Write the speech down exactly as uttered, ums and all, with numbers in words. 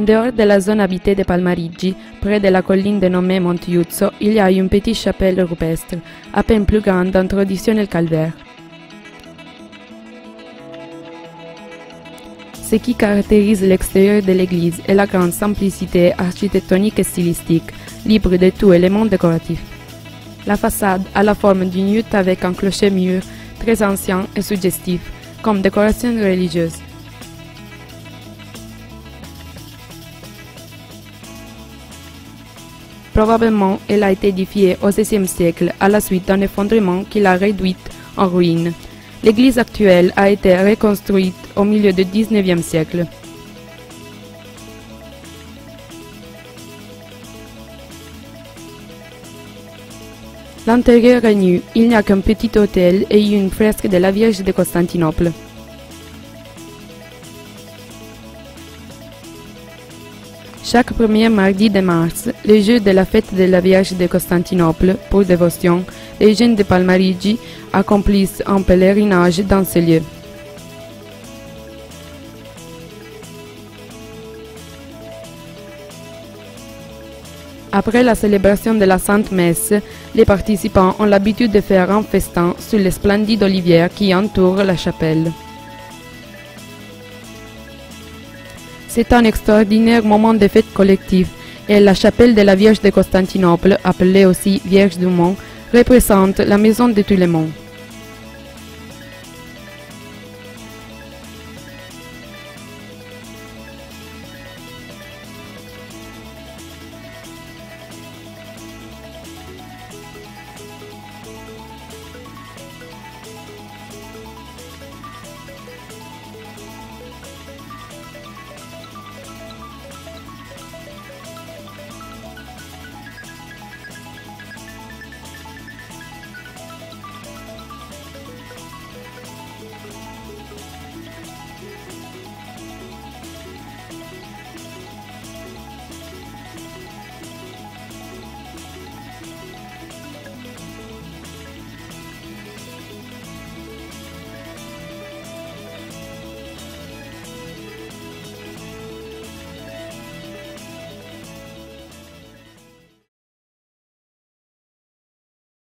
En dehors de la zone habitée de Palmarigi, près de la colline dénommée Montiuzzo, il y a une petite chapelle rupestre, à peine plus grande en tradition le calvaire. Ce qui caractérise l'extérieur de l'église est la grande simplicité architectonique et stylistique, libre de tout élément décoratif. La façade a la forme d'une hutte avec un clocher-mur très ancien et suggestif, comme décoration religieuse. Probablement, elle a été édifiée au seizième siècle à la suite d'un effondrement qui l'a réduite en ruine. L'église actuelle a été reconstruite au milieu du dix-neuvième siècle. L'intérieur est nu, il n'y a qu'un petit autel et une fresque de la Vierge de Constantinople. Chaque premier mardi de mars, le jour de la fête de la Vierge de Constantinople, pour dévotion, les jeunes de Palmarigi accomplissent un pèlerinage dans ce lieu. Après la célébration de la Sainte Messe, les participants ont l'habitude de faire un festin sur les splendides olivières qui entourent la chapelle. C'est un extraordinaire moment de fête collective et la chapelle de la Vierge de Constantinople, appelée aussi Vierge du Mont, représente la maison de tout le monde.